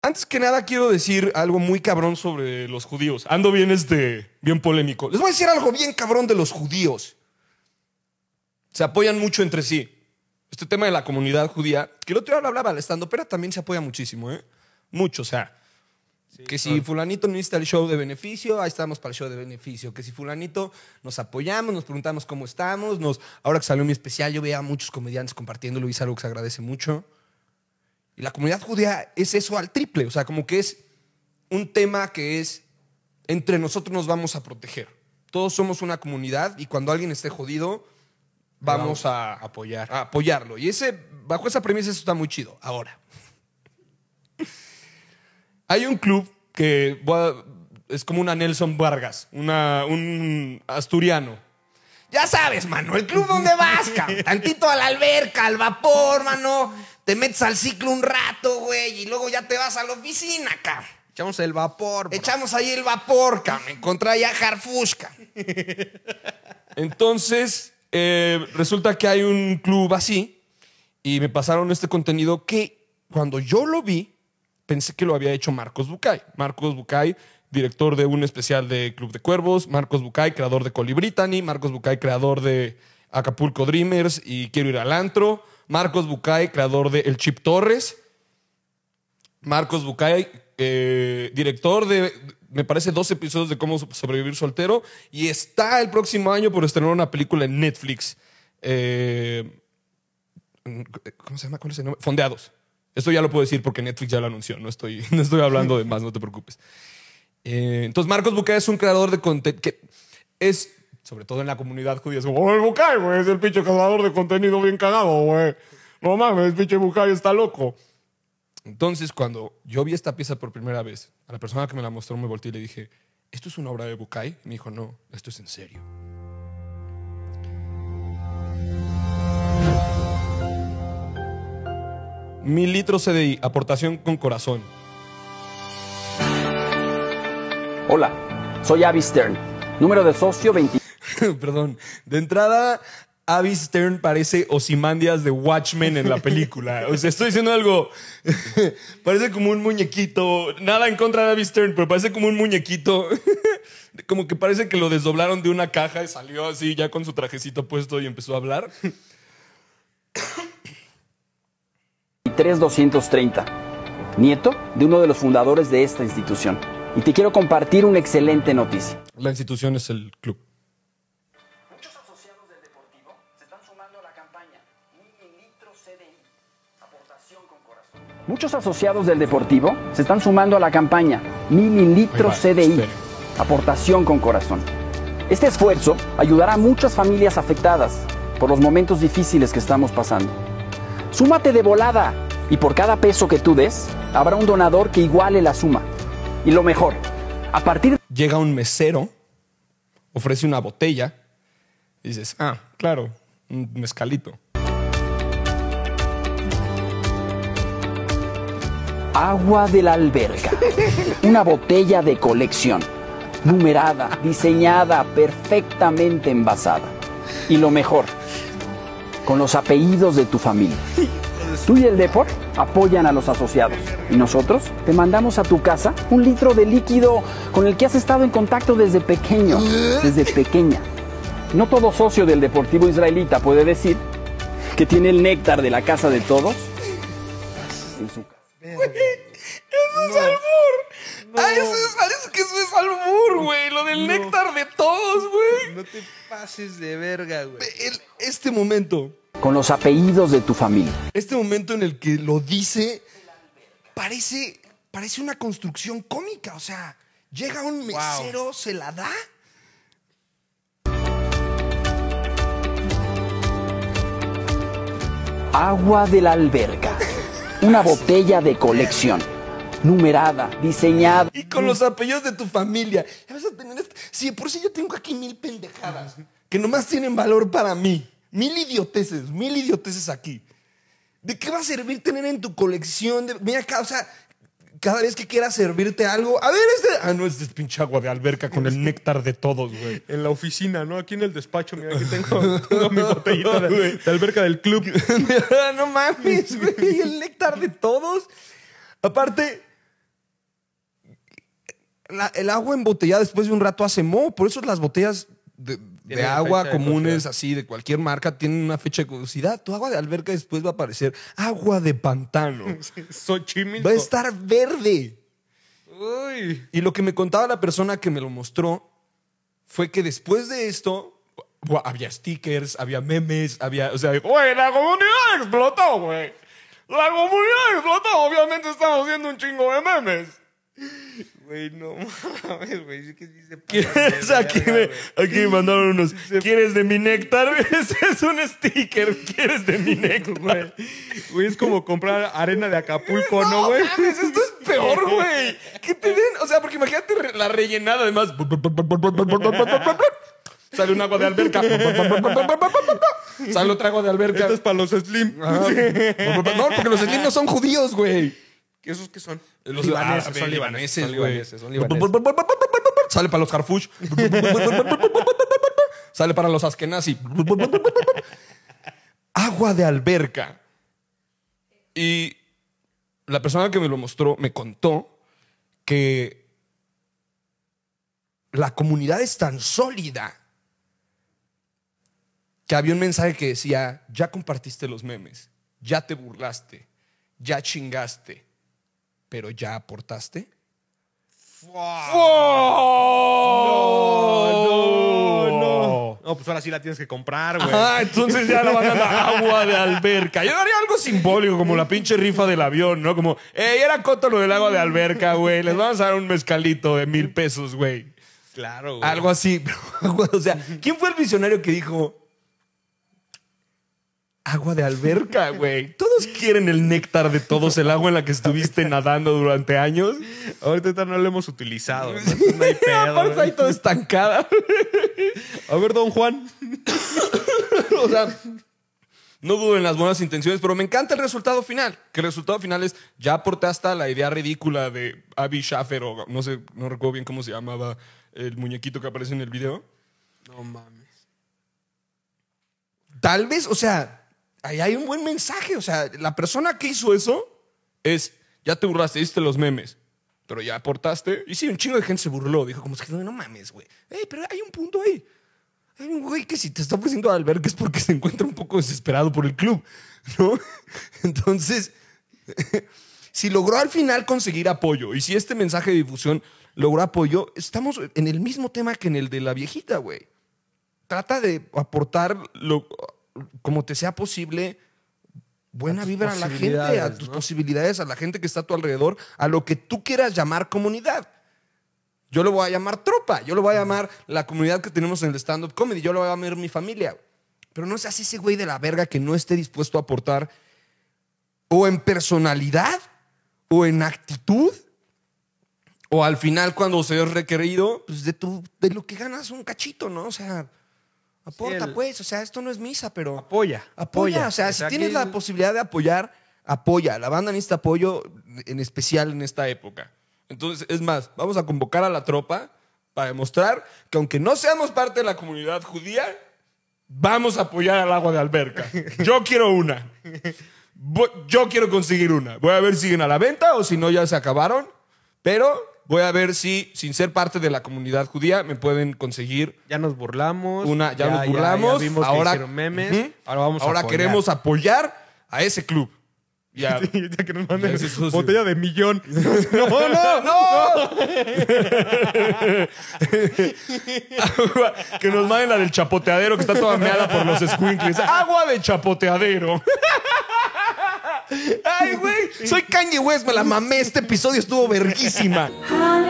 Antes que nada quiero decir algo muy cabrón sobre los judíos. Ando bien, bien polémico. Les voy a decir algo bien cabrón de los judíos. Se apoyan mucho entre sí. Este tema de la comunidad judía, que el otro día lo hablaba, la estandopera también se apoya muchísimo, ¿eh? Mucho, o sea. Sí, que si fulanito necesita el show de beneficio, ahí estamos para el show de beneficio. Que si fulanito nos apoyamos, nos preguntamos cómo estamos. Ahora que salió mi especial, yo veía a muchos comediantes compartiéndolo y es algo que se agradece mucho. Y la comunidad judía es eso al triple. O sea, como que es un tema que es entre nosotros nos vamos a proteger. Todos somos una comunidad y cuando alguien esté jodido, vamos a apoyarlo. Y bajo esa premisa eso está muy chido. Ahora, hay un club que es como una Nelson Vargas, un asturiano. Ya sabes, mano, el club donde vas, cabrón. Tantito a la alberca, al vapor, mano. Te metes al ciclo un rato, güey, y luego ya te vas a la oficina, cabrón. Echamos el vapor, bro. Echamos ahí el vapor, cabrón. Contra ya Harfushka. Entonces, resulta que hay un club así y me pasaron este contenido que cuando yo lo vi, pensé que lo había hecho Marcos Bucay. Marcos Bucay, director de un especial de Club de Cuervos. Marcos Bucay, creador de Colibritany. Marcos Bucay, creador de Acapulco Dreamers y Quiero ir al antro. Marcos Bucay, creador de El Chip Torres. Marcos Bucay, director de, me parece, 2 episodios de Cómo sobrevivir soltero. Y está el próximo año por estrenar una película en Netflix. ¿Cómo se llama? ¿Cuál es el nombre? Fondeados. Esto ya lo puedo decir porque Netflix ya lo anunció. No estoy hablando de más, no te preocupes. Entonces, Marcos Bucay es un creador de contenido que es, sobre todo en la comunidad judía, es como, oh, el Bucay, güey, es el pinche creador de contenido bien cagado, güey. No mames, el pinche Bucay está loco. Entonces, cuando yo vi esta pieza por primera vez, a la persona que me la mostró me volteé y le dije, ¿esto es una obra de Bucay? Y me dijo, no, esto es en serio. $1000 litros CDI, aportación con corazón. Hola, soy Avi Stern, número de socio 20. Perdón, de entrada, Avi Stern parece Ozymandias de Watchmen en la película. O sea, estoy diciendo algo, parece como un muñequito, nada en contra de Avi Stern, pero parece como un muñequito, como que parece que lo desdoblaron de una caja y salió así ya con su trajecito puesto y empezó a hablar. 3230, nieto de uno de los fundadores de esta institución. Y te quiero compartir una excelente noticia. La institución es el club. Muchos asociados del Deportivo se están sumando a la campaña Mililitros CDI, aportación con corazón. Muchos asociados del Deportivo se están sumando a la campaña Mililitros CDI, aportación con corazón. Este esfuerzo ayudará a muchas familias afectadas por los momentos difíciles que estamos pasando. Súmate de volada y por cada peso que tú des, habrá un donador que iguale la suma. Y lo mejor, a partir... Llega un mesero, ofrece una botella, y dices, ah, claro, un mezcalito. Agua de la alberca. Una botella de colección. Numerada, diseñada, perfectamente envasada. Y lo mejor, con los apellidos de tu familia. Tú y el Depor apoyan a los asociados. Y nosotros te mandamos a tu casa un litro de líquido con el que has estado en contacto desde pequeño, desde pequeña. No todo socio del Deportivo Israelita puede decir que tiene el néctar de la casa de todos en su casa. ¡Eso es albur! No. Parece que eso es albur, güey. Lo del néctar de todos, güey. No te pases de verga, güey. Este momento. Con los apellidos de tu familia. Este momento en el que lo dice parece una construcción cómica. O sea, llega un mesero, wow, se la da. Agua de la alberca. Una botella de colección. Numerada, diseñada. Y con los apellidos de tu familia. Ya vas a tener sí, por si yo tengo aquí 1000 pendejadas que nomás tienen valor para mí. 1000 idioteces aquí. ¿De qué va a servir tener en tu colección? Mira acá, o sea, cada vez que quieras servirte algo, a ver, no, este es pinche agua de alberca con el néctar de todos, güey. En la oficina, ¿no? Aquí en el despacho, mira, aquí tengo mi botellita de alberca del club. No mames, güey, el néctar de todos. Aparte, el agua embotellada después de un rato hace moho. Por eso las botellas de Tienen agua fecha de comunes, caducidad. así, de cualquier marca, tienen una fecha de caducidad. Tu agua de alberca después va a aparecer agua de pantano. Xochimilco. Va a estar verde. Uy. Y lo que me contaba la persona que me lo mostró fue que después de esto había stickers, había memes, había, o sea, güey, la comunidad explotó, güey. La comunidad explotó. Obviamente estamos haciendo un chingo de memes. Güey, no mames, güey. Sí que sí se pasa ¿Quieres? de Aquí verga, aquí me mandaron unos. ¿Quieres de mi néctar? Ese es un sticker. ¿Quieres de mi néctar? güey. Güey, es como comprar arena de Acapulco, ¿no, No, güey? mames, esto es peor, güey. Que te den, o sea, porque imagínate la rellenada, además. Sale un agua de alberca. Sale otra agua de alberca. Esto es para los slim. Ajá. No, porque los slim no son judíos, güey. ¿Esos qué son? Los libaneses, son libaneses, güey. son libaneses. Sale para los harfush. Sale para los askenazi. Agua de alberca. Y la persona que me lo mostró me contó que la comunidad es tan sólida que había un mensaje que decía: ya compartiste los memes, ya te burlaste, ya chingaste, pero ya aportaste. No, pues ahora sí la tienes que comprar, güey. Ah, entonces ya la van a dar agua de alberca. Yo daría algo simbólico, como la pinche rifa del avión, ¿no? Como, era coto lo del agua de alberca, güey. Les vamos a dar un mezcalito de 1,000 pesos, güey. Claro, güey. Algo así. O sea, ¿quién fue el visionario que dijo agua de alberca, güey? Todos quieren el néctar de todos, el agua en la que estuviste nadando durante años. Ahorita no lo hemos utilizado. No hay pedo, Aparte güey. ahí toda estancada. A ver, don Juan. O sea, no dudo en las buenas intenciones, pero me encanta el resultado final. Que el resultado final es, ya aportaste a la idea ridícula de Abby Schaffer, o no sé, no recuerdo bien cómo se llamaba el muñequito que aparece en el video. No mames. Tal vez, o sea, ahí hay un buen mensaje. O sea, la persona que hizo eso es, ya te burlaste, hiciste los memes, pero ya aportaste. Y sí, un chingo de gente se burló. Dijo como, es que no mames, güey. Pero hay un punto ahí. Hay un güey que si te está ofreciendo albergue es porque se encuentra un poco desesperado por el club, ¿no? Entonces, si logró al final conseguir apoyo y si este mensaje de difusión logró apoyo, estamos en el mismo tema que en el de la viejita, güey. Trata de aportar como te sea posible buena vibra a la gente, a posibilidades, tus ¿no? posibilidades, a la gente que está a tu alrededor, a lo que tú quieras llamar comunidad. Yo lo voy a llamar tropa, yo lo voy a llamar la comunidad que tenemos en el stand-up comedy, yo lo voy a llamar mi familia. Pero no seas ese güey de la verga que no esté dispuesto a aportar o en personalidad o en actitud o al final cuando se es requerido, pues de lo que ganas un cachito, ¿no? O sea, aporta Sí, pues, o sea, esto no es misa, pero Apoya. apoya. O sea, si tienes la posibilidad de apoyar, apoya. La banda necesita apoyo, en especial en esta época. Entonces, es más, vamos a convocar a la tropa para demostrar que aunque no seamos parte de la comunidad judía, vamos a apoyar al agua de alberca. Yo quiero una. Yo quiero conseguir una. Voy a ver si siguen a la venta o si no ya se acabaron. Pero voy a ver si, sin ser parte de la comunidad judía, me pueden conseguir Ya nos burlamos. ya nos burlamos. Ya vimos ahora que hicieron memes. Ujú. Ahora vamos a apoyar. queremos apoyar a ese club. Ya. Ya que nos manden Ya es socio. botella de millón. ¡No! Que nos manden la del chapoteadero que está toda meada por los squinkles. ¡Agua de chapoteadero! ¡Ay, güey! Soy Kanye West, me la mamé. Este episodio estuvo verguísima. Hallelujah.